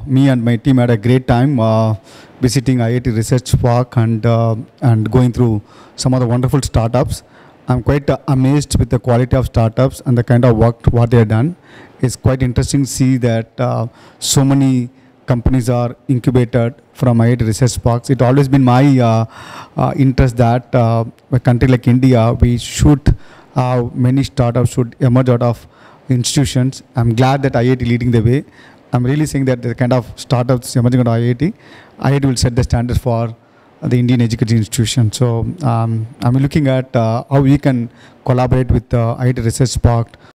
me and my team had a great time visiting IIT Research Park and going through some of the wonderful startups. I'm quite amazed with the quality of startups and the kind of work what they have done. It's quite interesting to see that so many companies are incubated from IIT Research Parks. It's always been my interest that a country like India, we should many startups should emerge out of institutions. I'm glad that IIT leading the way. I'm really saying that the kind of startups emerging out of IIT will set the standards for the Indian education institution. So I'm looking at how we can collaborate with IIT Research Park